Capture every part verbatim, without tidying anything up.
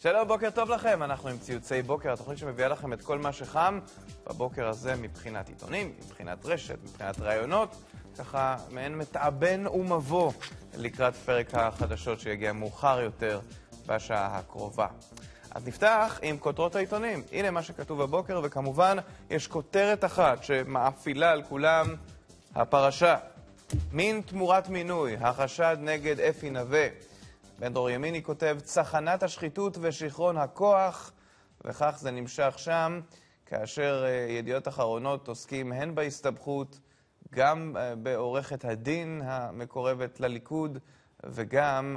שלום, בוקר טוב לכם. אנחנו עם ציוצי בוקר, התוכנית שמביאה לכם את כל מה שחם בבוקר הזה מבחינת עיתונים, מבחינת רשת, מבחינת רעיונות, ככה מעין מתאבן ומבוא לקראת פרק החדשות שיגיע מאוחר יותר בשעה הקרובה. אז נפתח עם כותרות העיתונים. הנה מה שכתוב בבוקר, וכמובן יש כותרת אחת שמאפילה על כולם, הפרשה. מין תמורת מינוי, החשד נגד אפי נווה. בן דרור ימיני כותב, צחנת השחיתות ושכרון הכוח, וכך זה נמשך שם, כאשר ידיעות אחרונות עוסקים הן בהסתבכות, גם בעורכת הדין המקורבת לליכוד, וגם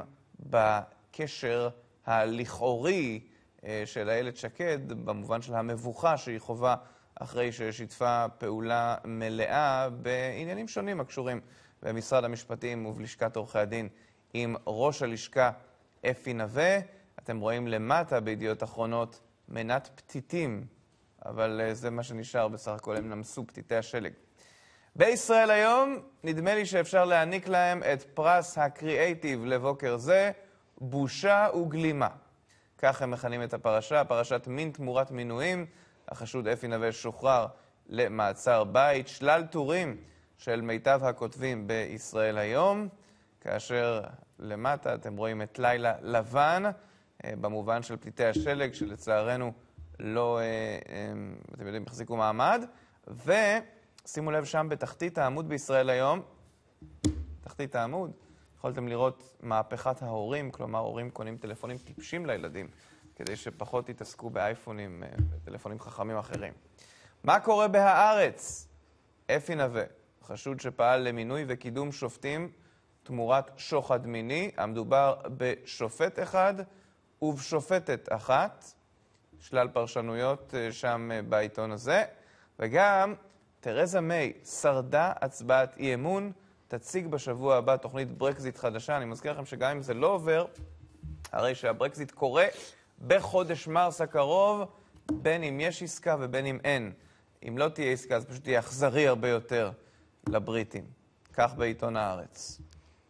בקשר הלכאורי של איילת שקד, במובן של המבוכה שהיא חובה אחרי ששיתפה פעולה מלאה בעניינים שונים הקשורים במשרד המשפטים ובלשכת עורכי הדין עם ראש הלשכה אפי נווה. אתם רואים למטה בידיעות אחרונות מנת פתיתים, אבל זה מה שנשאר בסך הכל, הם נמסו פתיתי השלג. בישראל היום נדמה לי שאפשר להעניק להם את פרס הקריאייטיב לבוקר זה, בושה וגלימה. כך הם מכנים את הפרשה, פרשת מין תמורת מינויים. החשוד אפי נווה שוחרר למעצר בית, שלל טורים של מיטב הכותבים בישראל היום, כאשר למטה אתם רואים את לילה לבן, במובן של פליטי השלג, שלצערנו לא, אתם יודעים, החזיקו מעמד, ושימו לב שם בתחתית העמוד בישראל היום, תחתית העמוד, יכולתם לראות מהפכת ההורים, כלומר הורים קונים טלפונים טיפשים לילדים, כדי שפחות יתעסקו באייפונים וטלפונים חכמים אחרים. מה קורה בהארץ? אפי נווה, חשוד שפעל למינוי וקידום שופטים תמורת שוחד מיני, המדובר בשופט אחד ובשופטת אחת, שלל פרשנויות שם בעיתון הזה, וגם תרזה מיי שרדה הצבעת אי אמון, תציג בשבוע הבא תוכנית ברקזיט חדשה. אני מזכיר לכם שגם אם זה לא עובר, הרי שהברקזיט קורה בחודש מרס הקרוב, בין אם יש עסקה ובין אם אין. אם לא תהיה עסקה, אז פשוט תהיה אכזרי הרבה יותר לבריטים. כך בעיתון הארץ.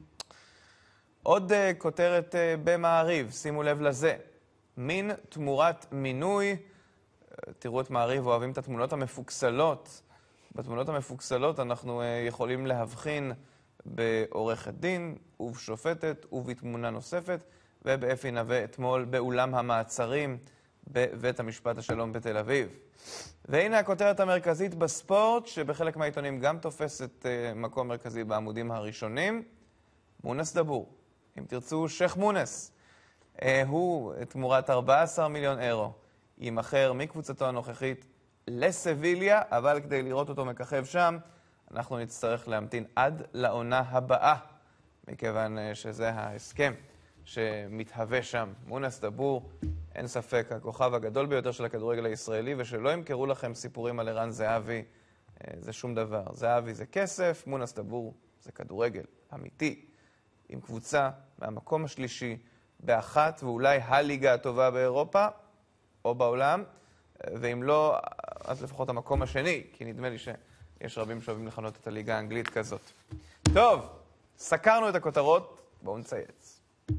עוד uh, כותרת uh, במעריב, שימו לב לזה. מין תמורת מינוי. Uh, תראו את מעריב, אוהבים את התמונות המפוקסלות. בתמונות המפוקסלות אנחנו uh, יכולים להבחין בעורכת דין ובשופטת ובתמונה נוספת, ובאפי נווה אתמול באולם המעצרים בבית המשפט השלום בתל אביב. והנה הכותרת המרכזית בספורט, שבחלק מהעיתונים גם תופסת uh, מקום מרכזי בעמודים הראשונים. מונס דבור. אם תרצו, שייך מונס. אה, הוא תמורת ארבעה עשר מיליון אירו. יימכר מקבוצתו הנוכחית לסביליה, אבל כדי לראות אותו מככב שם, אנחנו נצטרך להמתין עד לעונה הבאה, מכיוון שזה ההסכם שמתהווה שם. מונס דבור, אין ספק, הכוכב הגדול ביותר של הכדורגל הישראלי, ושלא ימכרו לכם סיפורים על ערן זהבי, אה, זה שום דבר. זהבי זה כסף, מונס דבור זה כדורגל אמיתי. עם קבוצה מהמקום השלישי באחת, ואולי הליגה הטובה באירופה או בעולם, ואם לא, אז לפחות המקום השני, כי נדמה לי שיש רבים שאוהבים לכנות את הליגה האנגלית כזאת. טוב, סקרנו את הכותרות, בואו נצייץ.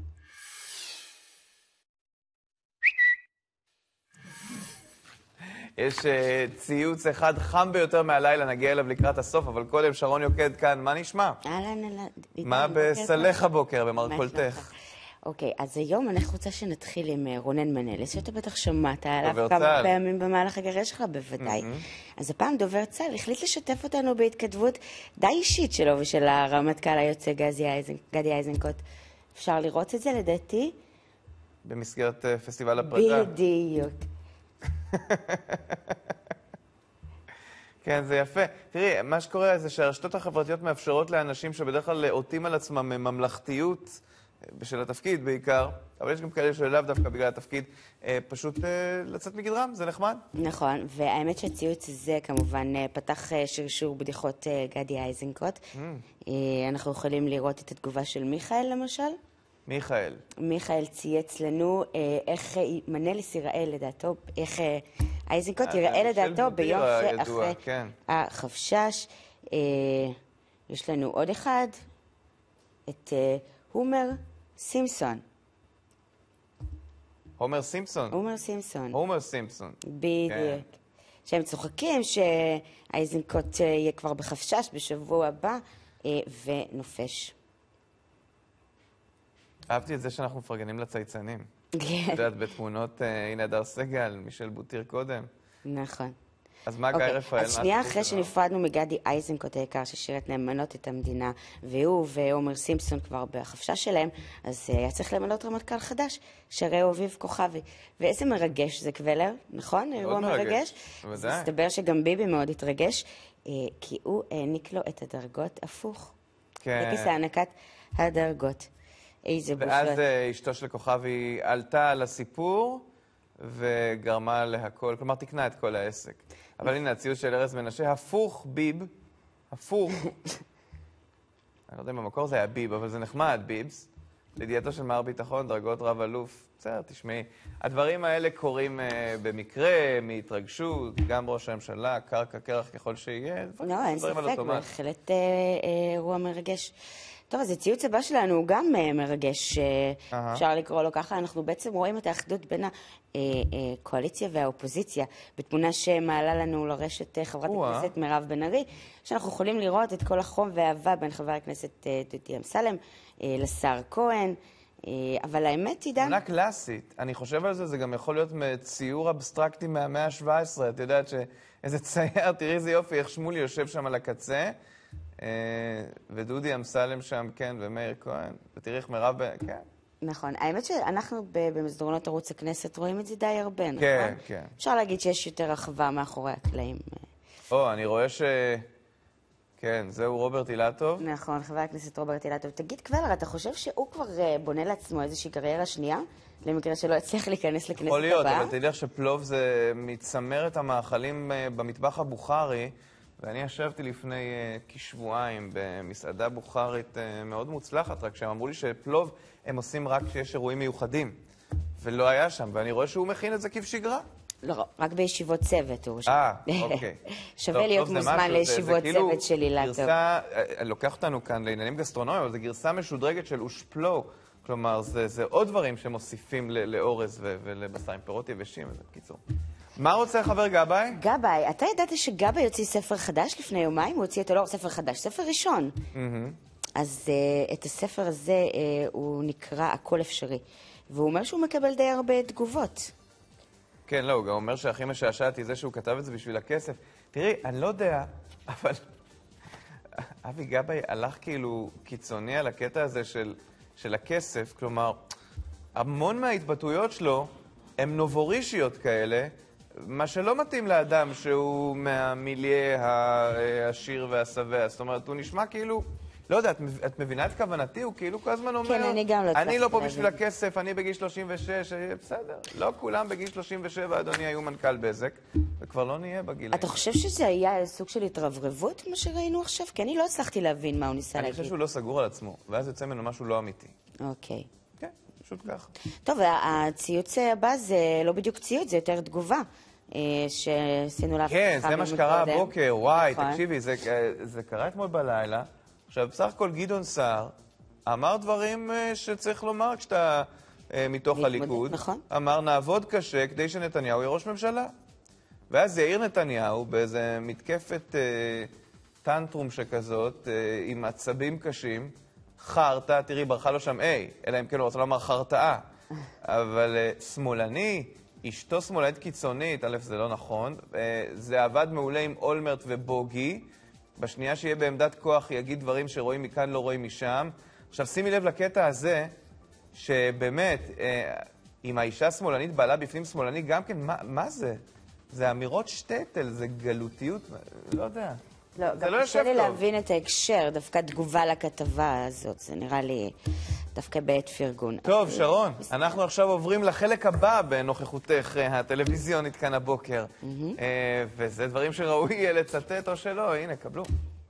יש uh, ציוץ אחד חם ביותר מהלילה, נגיע אליו לקראת הסוף, אבל קודם שרון יוקד כאן, מה נשמע? אהלן, אהלן. מה בסלח הבוקר, במרכולתך? אוקיי, אז היום אני רוצה שנתחיל עם רונן מנלס, שאתה בטח שמעת עליו כמה פעמים במהלך הקריירה שלך, בוודאי. אז הפעם דובר צה"ל החליט לשתף אותנו בהתכתבות די אישית שלו ושל הרמטכ"ל היוצא גדי איזנקוט. אפשר לראות את זה לדעתי? במסגרת פסטיבל הפרידה. בדיוק. כן, זה יפה. תראי, מה שקורה זה שהרשתות החברתיות מאפשרות לאנשים שבדרך כלל עוטים על עצמם ממלכתיות בשל התפקיד בעיקר, אבל יש גם כאלה שלאו דווקא בגלל התפקיד, פשוט לצאת מגדרם, זה נחמד. נכון, והאמת שהציוץ הזה כמובן פתח שרשור בדיחות גדי איזנקוט. אנחנו יכולים לראות את התגובה של מיכאל למשל. מיכאל. מיכאל צייץ לנו איך מנלס ייראה לדעתו, איך איזנקוט ייראה לדעתו ביום אחרי החפשש. יש לנו עוד אחד, את הומר סימפסון. הומר סימפסון. הומר סימפסון. הומר סימפסון. בדיוק. שהם צוחקים שאייזנקוט יהיה כבר בחפשש בשבוע הבא, ונופש. אהבתי את זה שאנחנו מפרגנים לצייצנים. כן. את יודעת, בתמונות, הנה הדר סגל, מישל בוטיר קודם. נכון. אז מה גיא רפאל? אז שנייה אחרי שנפרדנו מגדי איזנקוט היקר, ששיר את נאמנות את המדינה, והוא ועומר סימפסון כבר בחפשש שלהם, אז היה צריך למנות רמטכ"ל חדש, שרהו אביב כוכבי. ואיזה מרגש זה, קבלר, נכון? מאוד מרגש. אז מסתבר שגם ביבי מאוד התרגש, כי הוא העניק לו את הדרגות הפוך. כן. טקס הענקת הדרגות. איזה בושות. ואז אשתו של כוכבי עלתה על הסיפור, וגרמה להכל, כלומר תקנה את כל העסק. אבל הנה הציוץ של ארז מנשה, הפוך ביב, הפוך. אני לא יודע אם במקור זה היה ביב, אבל זה נחמד, ביבס. לידיעתו של מר ביטחון, דרגות רב אלוף. בסדר, תשמעי. הדברים האלה קורים uh, במקרה, מהתרגשות, גם ראש הממשלה, קרקע קרח ככל שיהיה. לא, אין ספק, בהחלט אירוע מרגש. טוב, אז הציוץ הבא שלנו הוא גם מרגש, אפשר לקרוא לו ככה. אנחנו בעצם רואים את האחדות בין הקואליציה והאופוזיציה, בתמונה שמעלה לנו לרשת חברת הכנסת מירב בן ארי, שאנחנו יכולים לראות את כל החום והאהבה בין חבר הכנסת דודי אמסלם לשר כהן, אבל האמת היא דן... תמונה קלאסית, אני חושב על זה, זה גם יכול להיות ציור אבסטרקטי מהמאה ה-שבע עשרה, את יודעת שאיזה צייר, תראי איזה יופי, איך שמולי יושב שם על הקצה, ודודי אמסלם שם, כן, ומאיר כהן, ותראי איך מירב, כן. נכון. האמת שאנחנו במסדרונות ערוץ הכנסת רואים את זה די הרבה, נכון? כן, כן. אפשר להגיד שיש יותר רחבה מאחורי הקלעים. או, אני רואה ש... כן, זהו רוברט אילטוב. נכון, חבר הכנסת רוברט אילטוב. תגיד, קבלר, אתה חושב שהוא כבר בונה לעצמו איזושהי קריירה שנייה? למקרה שלא הצליח להיכנס לכנסת הבאה? יכול להיות, אבל תדעי לך שפלוב זה מצמרת המאכלים במטבח הבוכרי, ואני ישבתי לפני uh, כשבועיים במסעדה בוכרית uh, מאוד מוצלחת, רק שהם אמרו לי שפלוב הם עושים רק כשיש אירועים מיוחדים, ולא היה שם, ואני רואה שהוא מכין את זה כבשגרה. לא, רק בישיבות צוות הוא אה, אוקיי. שווה טוב, להיות טוב, מוזמן לישיבות צוות כאילו של אילטוב. גרסה, לוקח אותנו כאן לעניינים גסטרונומיים, אבל זו גרסה משודרגת של אושפלו, כלומר, זה, זה עוד דברים שמוסיפים לאורז ולבשר עם פירות יבשים, זה בקיצור. מה רוצה חבר גבאי? גבאי, אתה ידעת שגבאי יוציא ספר חדש לפני יומיים? הוא הוציא אותו לא ספר חדש, ספר ראשון. אז את הספר הזה הוא נקרא הכל אפשרי. והוא אומר שהוא מקבל די הרבה תגובות. כן, לא, הוא גם אומר שהכי משעשעתי זה שהוא כתב את זה בשביל הכסף. תראי, אני לא יודע, אבל אבי גבאי הלך כאילו קיצוני על הקטע הזה של, של הכסף. כלומר, המון מההתבטאויות שלו הן נובורישיות כאלה, מה שלא מתאים לאדם שהוא מהמיליה העשיר והשבע. זאת אומרת, הוא נשמע כאילו, לא יודע, את, את מבינה את כוונתי? הוא כאילו כל הזמן אומר, כן, אני גם לא צריך אני לא פה בשביל הכסף, אני בגיל שלושים ושש, בסדר. לא כולם בגיל שלושים ושבע, אדוני, היו מנכ"ל בזק, וכבר לא נהיה בגיל. אתה חושב שזה היה סוג של התרברבות, מה שראינו עכשיו? כי אני לא הצלחתי להבין מה הוא ניסה להגיד. אני חושב שהוא לא סגור על עצמו, ואז יוצא ממנו משהו לא אמיתי. אוקיי. כן, פשוט ככה. טוב, הציוץ הבא זה לא בדיוק ציוץ, זה יותר תגובה. שעשינו לך... כן, זה מה שקרה הבוקר, וואי, תקשיבי, זה קרה אתמול בלילה. עכשיו, בסך הכל גדעון סער אמר דברים שצריך לומר כשאתה מתוך הליכוד. אמר, נעבוד קשה כדי שנתניהו יהיה ראש ממשלה. ואז יאיר נתניהו, באיזה מתקפת טנטרום שכזאת, עם עצבים קשים, חרטה, תראי, ברכה לו שם איי, אלא אם כן הוא רוצה לומר חרטאה. אבל שמאלני, אשתו שמאלנית קיצונית, א' זה לא נכון, זה עבד מעולה עם אולמרט ובוגי, בשנייה שיהיה בעמדת כוח יגיד דברים שרואים מכאן לא רואים משם. עכשיו שימי לב לקטע הזה, שבאמת, אם האישה שמאלנית בעלה בפנים שמאלני, גם כן, מה, מה זה? זה אמירות שטטל, זה גלותיות, לא יודע. לא, גם קשה לי להבין את ההקשר, דווקא תגובה לכתבה הזאת, זה נראה לי דווקא בעת פרגון. טוב, שרון, אנחנו עכשיו עוברים לחלק הבא בנוכחותך הטלוויזיונית כאן הבוקר, וזה דברים שראוי לצטט או שלא, הנה, קבלו.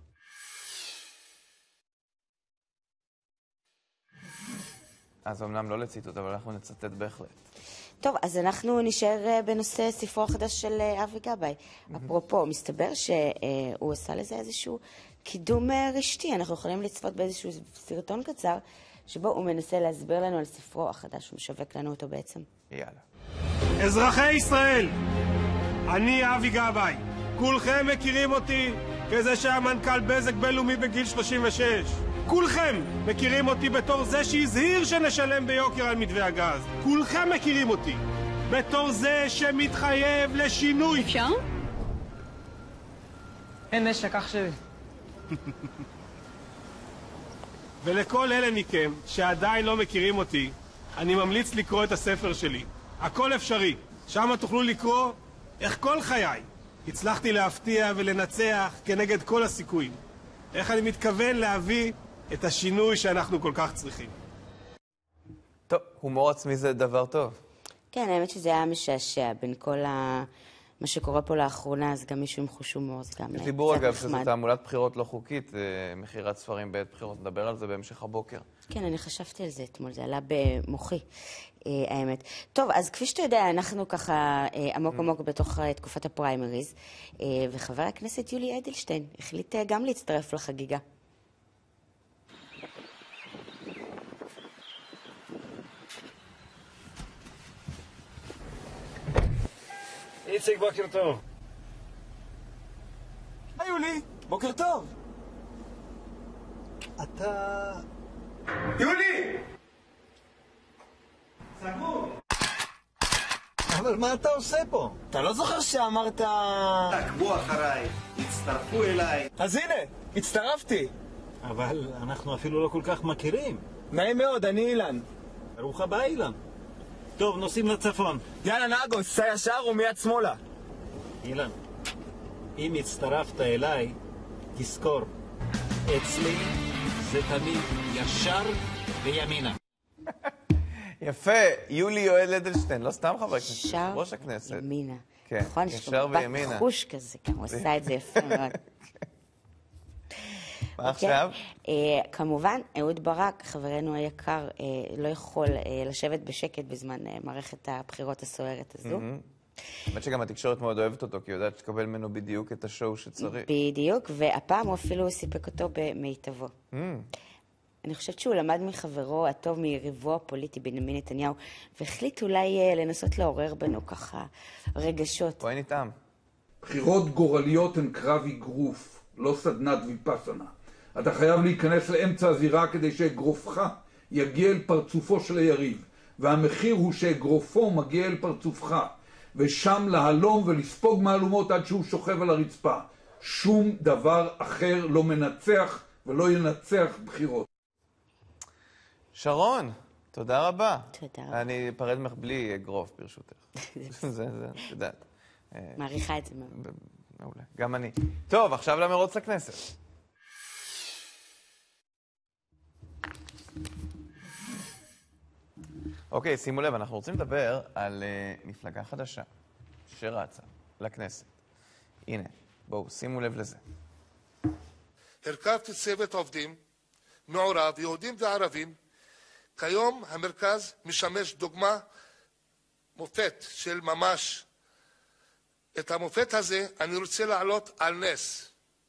אז אמנם לא לציטוט, אבל אנחנו נצטט בהחלט. טוב, אז אנחנו נשאר בנושא ספרו החדש של אבי גבאי. אפרופו, מסתבר שהוא עשה לזה איזשהו קידום רשתי. אנחנו יכולים לצפות באיזשהו סרטון קצר, שבו הוא מנסה להסביר לנו על ספרו החדש, הוא משווק לנו אותו בעצם. יאללה. אזרחי ישראל, אני אבי גבאי. כולכם מכירים אותי כזה שהיה מנכ"ל בזק בינלאומי בגיל שלושים ושש. כולכם מכירים אותי בתור זה שהזהיר שנשלם ביוקר על מתווה הגז. כולכם מכירים אותי בתור זה שמתחייב לשינוי. אפשר? אין נשק, אח שלי. ולכל אלה מכם שעדיין לא מכירים אותי, אני ממליץ לקרוא את הספר שלי. הכל אפשרי. שם תוכלו לקרוא איך כל חיי הצלחתי להפתיע ולנצח כנגד כל הסיכויים. איך אני מתכוון להביא את השינוי שאנחנו כל כך צריכים. טוב, הומור עצמי זה דבר טוב. כן, האמת שזה היה משעשע בין כל ה... מה שקורה פה לאחרונה, אז גם מישהו עם חוש הומור, זה גם קצת נחמד. דיבור אגב שזו תעמולת בחירות לא חוקית, מחירת ספרים בעת בחירות, נדבר על זה בהמשך הבוקר. כן, אני חשבתי על זה אתמול, זה עלה במוחי, האמת. טוב, אז כפי שאתה יודע, אנחנו ככה עמוק עמוק בתוך תקופת הפריימריז, וחבר הכנסת יולי אדלשטיין החליט גם להצטרף לחגיגה. איציק, בוקר טוב. היי יולי, בוקר טוב. אתה... יולי! סגור. אבל מה אתה עושה פה? אתה לא זוכר שאמרת... תעקבו אחריי, הצטרפו אליי. אז הנה, הצטרפתי. אבל אנחנו אפילו לא כל כך מכירים. נעים מאוד, אני אילן. ברוך הבא אילן. טוב, נוסעים לצפון. יאללה נהגו, סע ישר ומיד שמאלה. אילן, אם הצטרפת אליי, תזכור, אצלי זה תמיד ישר וימינה. יפה, יולי יואל אדלשטיין, לא סתם חבר הכנסת, ישר ראש הכנסת. ימינה. כן, נכון, ישר וימינה. חוש כזה, גם הוא עשה את זה יפה מאוד. מה עכשיו? כמובן, אהוד ברק, חברנו היקר, לא יכול לשבת בשקט בזמן מערכת הבחירות הסוערת הזו. באמת שגם התקשורת מאוד אוהבת אותו, כי היא יודעת שתקבל ממנו בדיוק את השואו שצריך. בדיוק, והפעם הוא אפילו סיפק אותו במיטבו. אני חושבת שהוא למד מחברו הטוב, מיריבו הפוליטי, בנימין נתניהו, והחליט אולי לנסות לעורר בנו ככה רגשות. בואי נטעם. בחירות גורליות הן קרב אגרוף, לא סדנת ויפאסנה. אתה חייב להיכנס לאמצע הזירה כדי שאגרופך יגיע אל פרצופו של היריב, והמחיר הוא שאגרופו מגיע אל פרצופך, ושם להלום ולספוג מהלומות עד שהוא שוכב על הרצפה. שום דבר אחר לא מנצח ולא ינצח בחירות. שרון, תודה רבה. תודה רבה. אני אפרד ממך בלי אגרוף ברשותך. זה, זה, את יודעת. מעריכה את זה מאוד. מעולה, גם אני. טוב, עכשיו למרוץ לכנסת. אוקיי, שימו לב, אנחנו רוצים לדבר על uh, מפלגה חדשה שרצה לכנסת. הנה, בואו, שימו לב לזה. הרכבתי צוות עובדים מעורב, יהודים וערבים. כיום המרכז משמש דוגמה מופת של ממש. את המופת הזה אני רוצה להעלות על נס.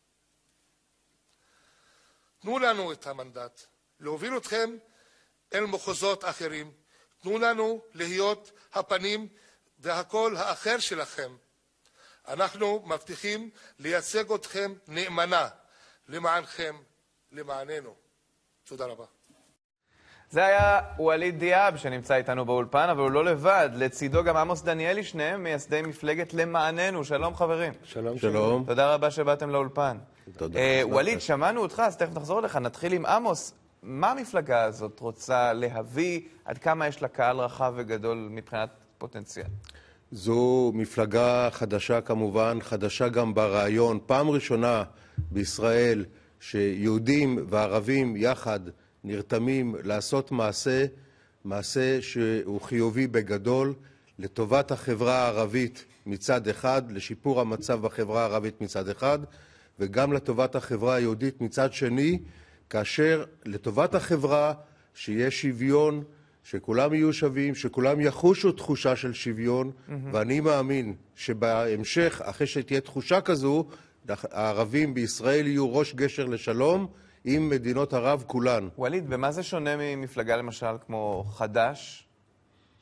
תנו לנו את המנדט, להוביל אתכם אל מחוזות אחרים. תנו לנו להיות הפנים והקול האחר שלכם. אנחנו מבטיחים לייצג אתכם נאמנה, למענכם, למעננו. תודה רבה. זה היה ווליד דיאב שנמצא איתנו באולפן, אבל הוא לא לבד. לצידו גם עמוס דניאלי, שניהם מייסדי מפלגת למעננו. שלום חברים. שלום. שלום. תודה רבה שבאתם לאולפן. תודה. ווליד, שמענו אותך, אז תכף נחזור אליך. נתחיל עם עמוס. מה המפלגה הזאת רוצה להביא? עד כמה יש לה קהל רחב וגדול מבחינת פוטנציאל? זו מפלגה חדשה כמובן, חדשה גם ברעיון. פעם ראשונה בישראל שיהודים וערבים יחד נרתמים לעשות מעשה, מעשה שהוא חיובי בגדול, לטובת החברה הערבית מצד אחד, לשיפור המצב בחברה הערבית מצד אחד, וגם לטובת החברה היהודית מצד שני, כאשר לטובת החברה שיש שוויון, שכולם יהיו שווים, שכולם יחושו תחושה של שוויון, mm-hmm. ואני מאמין שבהמשך, אחרי שתהיה תחושה כזו, הערבים בישראל יהיו ראש גשר לשלום עם מדינות ערב כולן. ווליד, במה זה שונה ממפלגה למשל כמו חד"ש,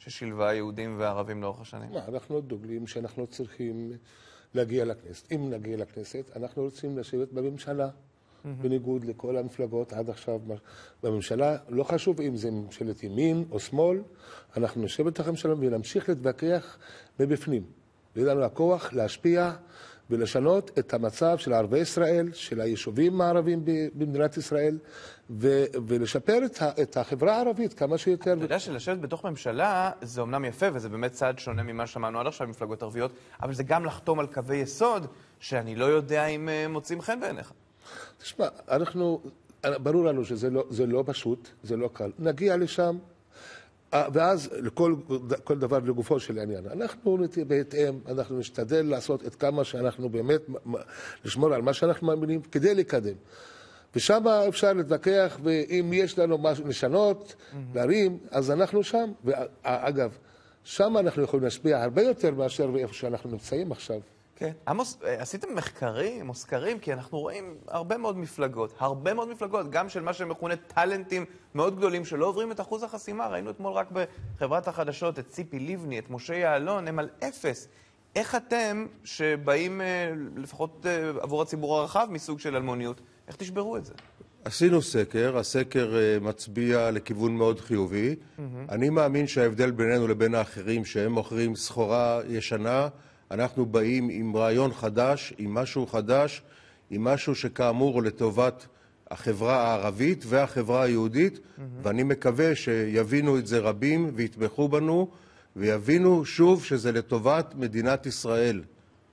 ששילבה יהודים וערבים לאורך השנים? מה, אנחנו דוגלים שאנחנו צריכים להגיע לכנסת. אם נגיע לכנסת, אנחנו רוצים לשבת בממשלה, mm-hmm. בניגוד לכל המפלגות עד עכשיו. בממשלה, לא חשוב אם זה ממשלת ימין או שמאל, אנחנו נשב בתוך הממשלה ונמשיך להתווכח מבפנים. ויש לנו הכוח להשפיע ולשנות את המצב של ערבי ישראל, של היישובים הערבים במדינת ישראל, ו- ולשפר את, ה- את החברה הערבית כמה שיותר. אתה יודע שלשבת בתוך ממשלה זה אומנם יפה, וזה באמת צעד שונה ממה שמענו עד עכשיו מפלגות ערביות, אבל זה גם לחתום על קווי יסוד, שאני לא יודע אם מוצאים חן בעיניך. תשמע, אנחנו, ברור לנו שזה לא, זה לא פשוט, זה לא קל. נגיע לשם, ואז לכל כל דבר לגופו של העניין. אנחנו בהתאם, אנחנו נשתדל לעשות את כמה שאנחנו באמת, לשמור על מה שאנחנו מאמינים, כדי לקדם. ושם אפשר להתווכח, ואם יש לנו משהו לשנות, להרים, אז אנחנו שם. ואגב, שם אנחנו יכולים להשפיע הרבה יותר מאשר איפה שאנחנו נמצאים עכשיו. כן. עמוס, עשיתם מחקרים או סקרים? כי אנחנו רואים הרבה מאוד מפלגות, הרבה מאוד מפלגות, גם של מה שמכונה טלנטים מאוד גדולים, שלא עוברים את אחוז החסימה. ראינו אתמול רק בחברת החדשות את ציפי ליבני, את משה יעלון, הם על אפס. איך אתם, שבאים לפחות עבור הציבור הרחב מסוג של אלמוניות, איך תשברו את זה? עשינו סקר, הסקר מצביע לכיוון מאוד חיובי. Mm-hmm. אני מאמין שההבדל בינינו לבין האחרים, שהם מוכרים סחורה ישנה, אנחנו באים עם רעיון חדש, עם משהו חדש, עם משהו שכאמור לטובת החברה הערבית והחברה היהודית, mm-hmm. ואני מקווה שיבינו את זה רבים ויתמכו בנו, ויבינו שוב שזה לטובת מדינת ישראל.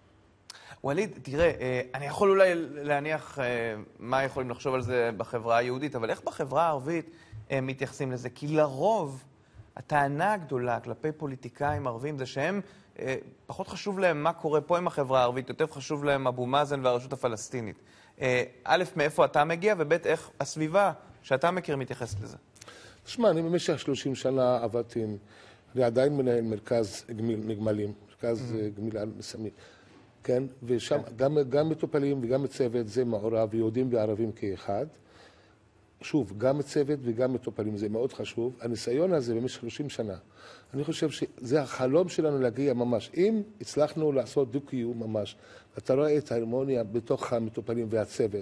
וליד, תראה, אני יכול אולי להניח מה יכולים לחשוב על זה בחברה היהודית, אבל איך בחברה הערבית מתייחסים לזה? כי לרוב הטענה הגדולה כלפי פוליטיקאים ערבים זה שהם, פחות חשוב להם מה קורה פה עם החברה הערבית, יותר חשוב להם אבו מאזן והרשות הפלסטינית. א', מאיפה אתה מגיע, וב', איך הסביבה שאתה מכיר מתייחסת לזה? תשמע, אני במשך שלושים שנה עבדתי, אני עדיין מנהל מרכז גמלים, מרכז גמילה מסמים. כן, ושם גם, גם מטופלים וגם צוות זה מעורב, יהודים וערבים כאחד. שוב, גם צוות וגם מטופלים, זה מאוד חשוב. הניסיון הזה במשך שלושים שנה, אני חושב שזה החלום שלנו להגיע ממש. אם הצלחנו לעשות דו-קיום ממש, אתה רואה את ההרמוניה בתוך המטופלים והצוות,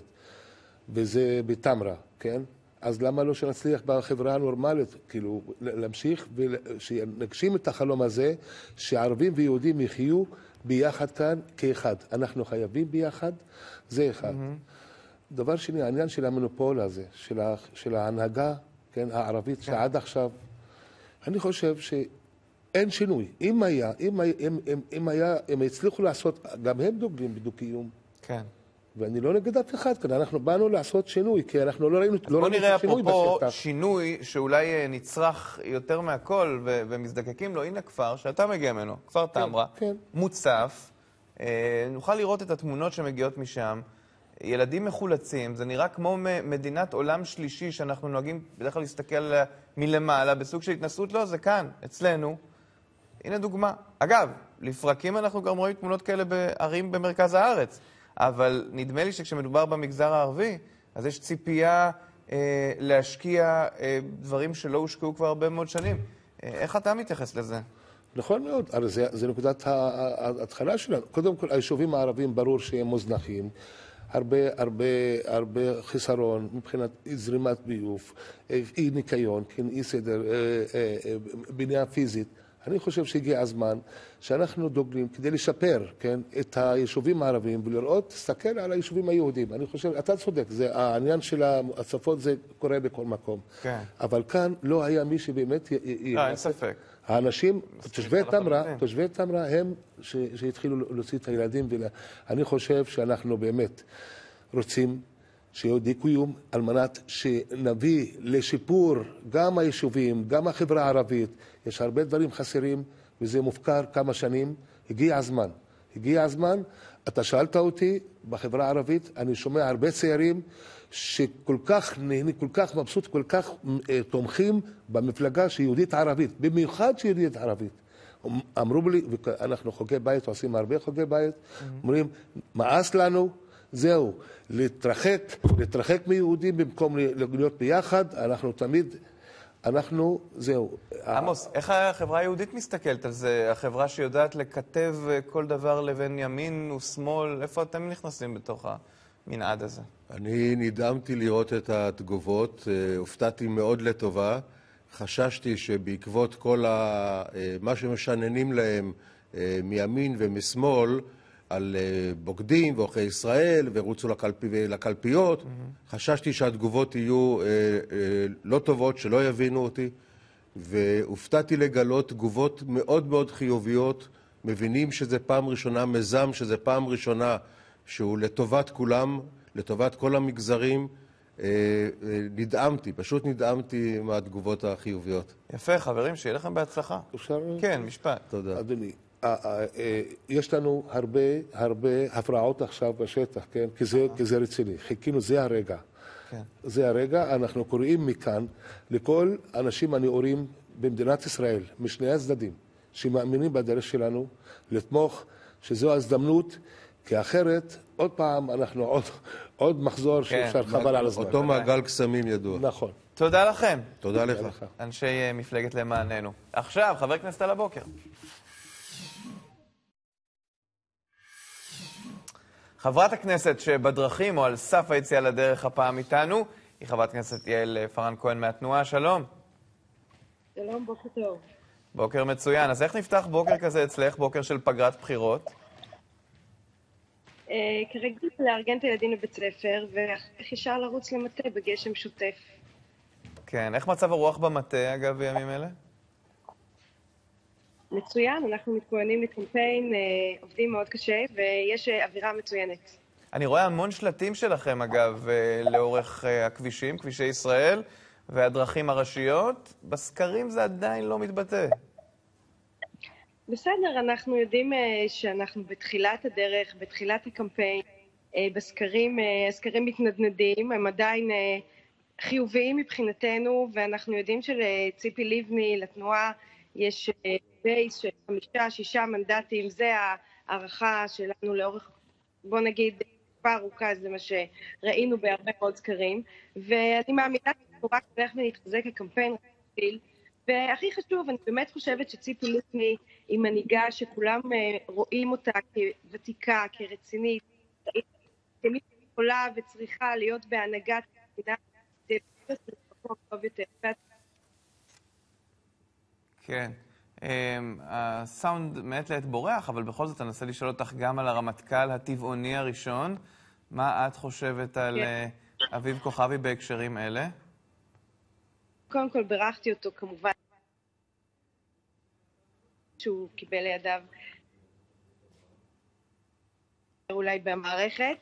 וזה בתמרה, כן? אז למה לא שנצליח בחברה הנורמלית, כאילו, להמשיך ושנגשים את החלום הזה, שערבים ויהודים יחיו ביחד כאן כאחד. אנחנו חייבים ביחד, זה אחד. Mm-hmm. דבר שני, העניין של המונופול הזה, של, ה, של ההנהגה, כן, הערבית, כן. שעד עכשיו, אני חושב שאין שינוי. אם היה, אם, אם, אם, אם היה, אם הצליחו לעשות, גם הם דוגלים בדו-קיום. כן. ואני לא נגד אף אחד, כי אנחנו באנו לעשות שינוי, כי אנחנו לא ראינו, לא ראינו נראה שינוי בשטח. בוא נראה אפרופו שינוי שאולי נצרך יותר מהכל, ו- ומזדקקים לו, הנה כפר שאתה מגיע ממנו, כפר תמרה, כן, כן. מוצף, אה, נוכל לראות את התמונות שמגיעות משם, ילדים מחולצים, זה נראה כמו מדינת עולם שלישי, שאנחנו נוהגים בדרך כלל להסתכל מלמעלה, בסוג של התנסות, לא, זה כאן, אצלנו. הנה דוגמה. אגב, לפרקים אנחנו גם רואים תמונות כאלה בערים במרכז הארץ. אבל נדמה לי שכשמדובר במגזר הערבי, אז יש ציפייה אה, להשקיע אה, דברים שלא הושקעו כבר הרבה מאוד שנים. אה, איך אתה מתייחס לזה? נכון מאוד, הרי זה, זה נקודת ההתחלה שלנו. קודם כל, היישובים הערבים ברור שהם מוזנחים, הרבה, הרבה, הרבה חיסרון מבחינת זרימת ביוב, אי ניקיון, אי סדר, בנייה פיזית. אני חושב שהגיע הזמן שאנחנו דוגלים כדי לשפר, כן, את היישובים הערביים ולראות, תסתכל על היישובים היהודים. אני חושב, אתה צודק, זה, העניין של הצפות זה קורה בכל מקום. כן. אבל כאן לא היה מי שבאמת... לא, אין ספק. האנשים, תושבי תמרה, תושבי תמרה הם שהתחילו להוציא את הילדים, ואני חושב שאנחנו באמת רוצים שיהיה דיכויים על מנת שנביא לשיפור גם היישובים, גם החברה הערבית. יש הרבה דברים חסרים, וזה מופקר כמה שנים. הגיע הזמן. הגיע הזמן. אתה שאלת אותי, בחברה הערבית, אני שומע הרבה צעירים שכל כך נהנים, כל כך מבסוט, כל כך תומכים במפלגה שיהודית ערבית, במיוחד שיהודית ערבית. אמרו לי, ואנחנו חוגי בית, עושים הרבה חוגי בית, אומרים, מאס לנו, זהו, להתרחק, להתרחק מיהודים במקום להיות ביחד. אנחנו תמיד, אנחנו, זהו. עמוס, איך החברה היהודית מסתכלת על זה? החברה שיודעת לכתב כל דבר לבין ימין ושמאל, איפה אתם נכנסים בתוך המנעד הזה? אני נדהמתי לראות את התגובות, הופתעתי מאוד לטובה. חששתי שבעקבות כל ה... מה שמשננים להם מימין ומשמאל, על בוגדים ואוכי ישראל, ורוצו לקלפי, לקלפיות, mm-hmm. חששתי שהתגובות יהיו אה, אה, לא טובות, שלא יבינו אותי, והופתעתי לגלות תגובות מאוד מאוד חיוביות, מבינים שזה פעם ראשונה, מזם שזה פעם ראשונה, שהוא לטובת כולם, לטובת כל המגזרים, אה, אה, נדהמתי, פשוט נדהמתי מהתגובות החיוביות. יפה, חברים, שיהיה לכם בהצלחה. אפשר? כן, משפט. תודה. אדוני. יש לנו הרבה, הרבה הפרעות עכשיו בשטח, כן? כי זה, כי זה רציני. חיכינו, זה הרגע. כן. זה הרגע, אנחנו קוראים מכאן לכל האנשים הנאורים במדינת ישראל, משני הצדדים, שמאמינים בדרך שלנו, לתמוך שזו ההזדמנות, כי אחרת, עוד פעם, אנחנו עוד, עוד מחזור שאפשר חבל על הזמן. אותו מעגל קסמים ידוע. נכון. תודה לכם. תודה לך. אנשי מפלגת למעננו. עכשיו, חבר כנסת על הבוקר. חברת הכנסת שבדרכים או על סף היציאה לדרך הפעם איתנו, היא חברת הכנסת יעל פארן כהן מהתנועה. שלום. שלום, בוקר טוב. בוקר מצוין. אז איך נפתח בוקר כזה אצלך, בוקר של פגרת בחירות? אה, כרגיל לארגן את הילדים לבית ספר, ואיך ישר לרוץ למטה בגשם שוטף. כן, איך מצב הרוח במטה, אגב, בימים אלה? מצוין, אנחנו מתכוננים לקמפיין, עובדים מאוד קשה, ויש אווירה מצוינת. אני רואה המון שלטים שלכם, אגב, לאורך הכבישים, כבישי ישראל, והדרכים הראשיות. בסקרים זה עדיין לא מתבטא. בסדר, אנחנו יודעים שאנחנו בתחילת הדרך, בתחילת הקמפיין, בסקרים, הסקרים מתנדנדים, הם עדיין חיוביים מבחינתנו, ואנחנו יודעים שלציפי לבני, לתנועה, יש בייס של חמישה, שישה מנדטים, זה הערכה שלנו לאורך, בוא נגיד, תקופה ארוכה, זה מה שראינו בהרבה מאוד סקרים, ואני מאמינה שאנחנו רק הולך ונתחזק הקמפיין רציל, והכי חשוב, אני באמת חושבת שציפי לבני היא מנהיגה שכולם רואים אותה כוותיקה, כרצינית, כמי שיכולה וצריכה להיות בהנהגת המדינה, זה להיות מקום טוב יותר. כן. הסאונד מעט לעת בורח, אבל בכל זאת אני אנסה לשאול אותך גם על הרמטכ"ל הטבעוני הראשון. מה את חושבת על אביב כוכבי בהקשרים אלה? קודם כל ברכתי אותו כמובן שהוא קיבל לידיו אולי במערכת.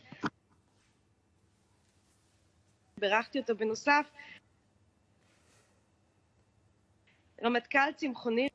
ברכתי אותו בנוסף. רמטכ"ל צמחוני,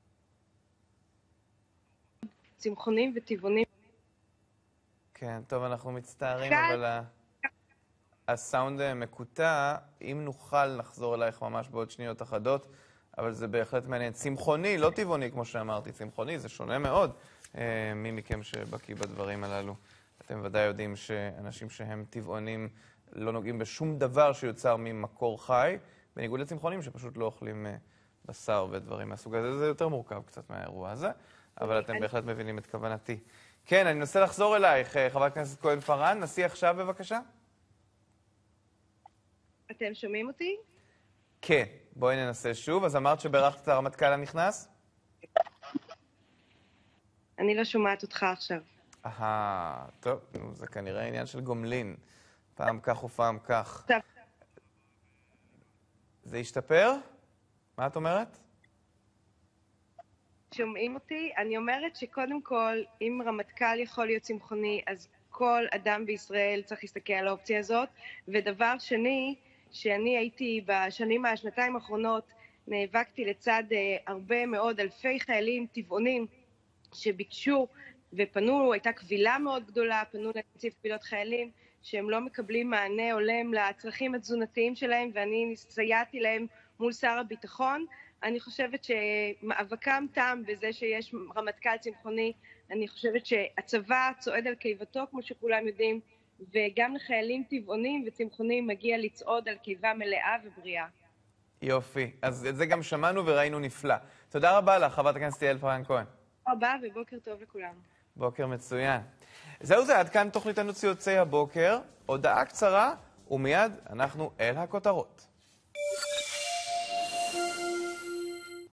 צמחונים וטבעונים. כן, טוב, אנחנו מצטערים, אבל הסאונד מקוטע. אם נוכל נחזור אלייך ממש בעוד שניות אחדות, אבל זה בהחלט מעניין. צמחוני, לא טבעוני, כמו שאמרתי. צמחוני, זה שונה מאוד. מי מכם שבקיא בדברים הללו. אתם ודאי יודעים שאנשים שהם טבעונים לא נוגעים בשום דבר שיוצר ממקור חי, בניגוד לצמחונים שפשוט לא אוכלים בשר ודברים מהסוג הזה. זה יותר מורכב קצת מהאירוע הזה, אבל אתם בהחלט מבינים את כוונתי. כן, אני מנסה לחזור אלייך, חברת הכנסת כהן פארן. נסי עכשיו בבקשה. אתם שומעים אותי? כן, בואי ננסה שוב. אז אמרת שברכת את הרמטכ"ל הנכנס? אני לא שומעת אותך עכשיו. אהה, טוב, זה כנראה עניין של גומלין. פעם כך ופעם כך. טוב. זה ישתפר? מה את אומרת? שומעים אותי? אני אומרת שקודם כל, אם רמטכ"ל יכול להיות צמחוני, אז כל אדם בישראל צריך להסתכל על האופציה הזאת. ודבר שני, שאני הייתי בשנים, השנתיים האחרונות, נאבקתי לצד הרבה מאוד אלפי חיילים טבעונים שביקשו ופנו, הייתה קבילה מאוד גדולה, פנו לנציב קבילות חיילים, שהם לא מקבלים מענה הולם לצרכים התזונתיים שלהם, ואני סייעתי להם מול שר הביטחון. אני חושבת שמאבקם תם בזה שיש רמטכ"ל צמחוני, אני חושבת שהצבא צועד על קיבתו, כמו שכולם יודעים, וגם לחיילים טבעונים וצמחונים מגיע לצעוד על קיבה מלאה ובריאה. יופי. אז את זה גם שמענו וראינו נפלא. תודה רבה לך, חברת הכנסת יעל פארן-כהן. תודה רבה ובוקר טוב לכולם. בוקר מצוין. זהו זה, עד כאן תוכניתנו ציוצי הבוקר. הודעה קצרה, ומיד אנחנו אל הכותרות.